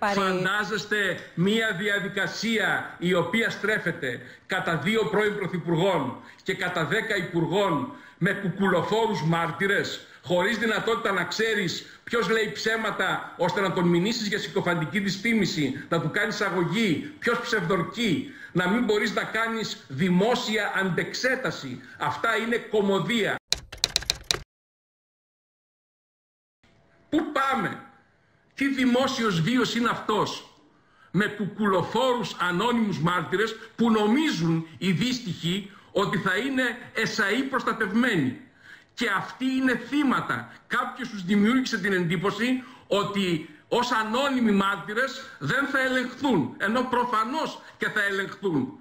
πάρει... Φαντάζεστε μία διαδικασία η οποία στρέφεται κατά 2 πρώην πρωθυπουργών και κατά 10 υπουργών με κουκουλοφόρους μάρτυρες, χωρίς δυνατότητα να ξέρεις ποιος λέει ψέματα ώστε να τον μηνύσεις για συκοφαντική δυσφήμιση, να του κάνεις αγωγή, ποιος ψευδορκεί, να μην μπορείς να κάνεις δημόσια αντεξέταση. Αυτά είναι κωμωδία. Πού πάμε? Τι δημόσιος βίος είναι αυτός? Με κουκουλοφόρους ανώνυμους μάρτυρες που νομίζουν οι δύστιχοι ότι θα είναι εσαΐ προστατευμένοι. Και αυτοί είναι θύματα. Κάποιος τους δημιούργησε την εντύπωση ότι ως ανώνυμοι μάρτυρες δεν θα ελεγχθούν, ενώ προφανώς και θα ελεγχθούν.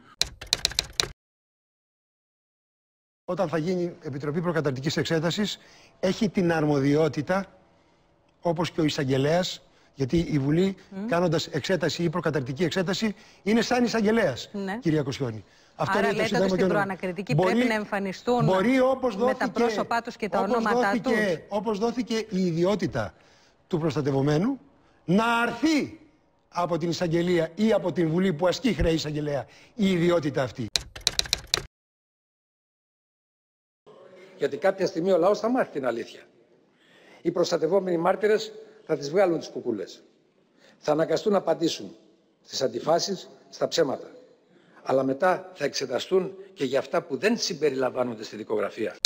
Όταν θα γίνει Επιτροπή Προκαταρκτικής Εξέτασης, έχει την αρμοδιότητα, όπως και ο εισαγγελέας, γιατί η Βουλή, κάνοντας εξέταση ή προκαταρκτική εξέταση, είναι σαν εισαγγελέας, κυρία Κοσιόνη. Αυτό άρα λέτε ότι στην προανακριτική πρέπει να εμφανιστούν με τα πρόσωπά τους και τα ονόματά τους. Όπως δόθηκε η ιδιότητα του προστατευομένου, να αρθεί από την εισαγγελία ή από την Βουλή που ασκεί χρέη εισαγγελέα η ιδιότητα αυτή. Γιατί κάποια στιγμή ο λαός θα μάθει την αλήθεια. Οι προστατευόμενοι μάρτυρες θα τις βγάλουν τις κουκούλες. Θα αναγκαστούν να απαντήσουν στις αντιφάσεις, στα ψέματα. Αλλά μετά θα εξεταστούν και για αυτά που δεν συμπεριλαμβάνονται στη δικογραφία.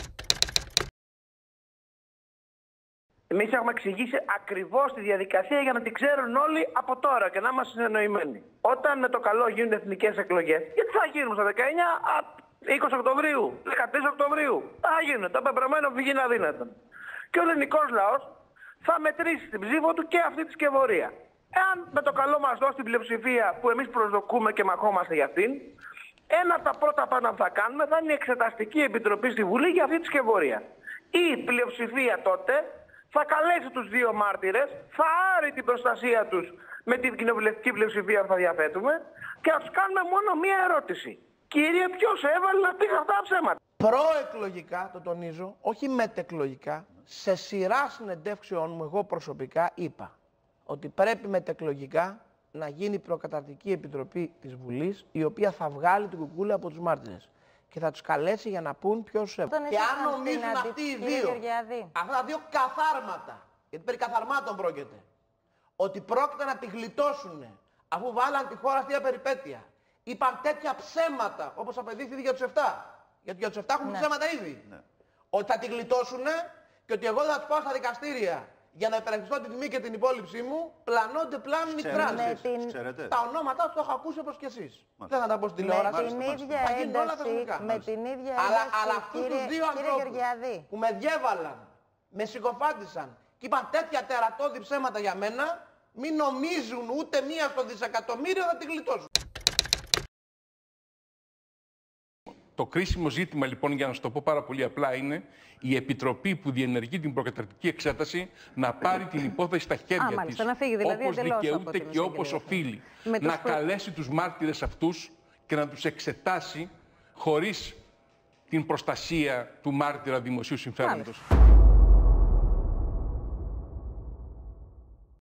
Εμείς έχουμε εξηγήσει ακριβώς τη διαδικασία για να την ξέρουν όλοι από τώρα και να είμαστε συνεννοημένοι. Όταν με το καλό γίνουν εθνικές εκλογές, γιατί θα γίνουν στα 19, 20 Οκτωβρίου, 13 Οκτωβρίου, θα γίνουν, το πεπρωμένο φυγή να δίνεται. Και ο ελληνικός λαός θα μετρήσει την ψήφο του και αυτή τη σκευωρία. Εάν με το καλό μας δώσει την πλειοψηφία που εμείς προσδοκούμε και μαχόμαστε για αυτήν, ένα από τα πρώτα πάντα που θα κάνουμε θα είναι η Εξεταστική Επιτροπή στη Βουλή για αυτή τη σκευωρία. Η πλειοψηφία τότε θα καλέσει τους 2 μάρτυρες, θα άρει την προστασία τους με την κοινοβουλευτική πλειοψηφία που θα διαθέτουμε και θα τους κάνουμε μόνο μία ερώτηση. Κύριε, ποιος έβαλε να πει αυτά τα ψέματα? Προεκλογικά, το τονίζω, όχι μετεκλογικά, σε σειρά συνεντεύξεων μου εγώ προσωπικά είπα ότι πρέπει μετεκλογικά να γίνει προκαταρκτική επιτροπή της Βουλής, η οποία θα βγάλει την κουκούλα από τους μάρτυρες και θα τους καλέσει για να πούν ποιος έβαλε. Και αν νομίζουν αυτοί οι δύο, αυτά τα δύο καθάρματα, γιατί περί καθαρμάτων πρόκειται, ότι πρόκειται να τη γλιτώσουν αφού βάλαν τη χώρα αυτή περιπέτεια, είπαν τέτοια ψέματα όπως απεδείχθη για τους 7. Γιατί για τους 7 έχουν ψέματα ήδη. Ότι θα τη γλιτώσουν και ότι εγώ δεν θα τους πάω στα δικαστήρια για να υπερασπιστώ την τιμή και την υπόλοιψή μου, πλανώνται πλάνουν οι κράτες. Τα ονόματα τους το έχω ακούσει όπως και εσείς. Δεν θα τα πω στην τηλεόραση. Με την ίδια ένταση, αλλά αυτούς τους 2 ανθρώπους που με διέβαλαν, με συκοφάντησαν και είπαν τέτοια τερατώδη ψέματα για μένα, μην νομίζουν ούτε μία στο δισεκατομμύριο θα τη γλιτώσουν. Το κρίσιμο ζήτημα, λοιπόν, για να σου το πω πάρα πολύ απλά, είναι η Επιτροπή που διενεργεί την προκαταρκτική εξέταση να πάρει την υπόθεση στα χέρια της, δηλαδή όπως δικαιούται και όπως οφείλει. Να καλέσει τους μάρτυρες αυτούς και να τους εξετάσει χωρίς την προστασία του μάρτυρα δημοσίου συμφέροντος.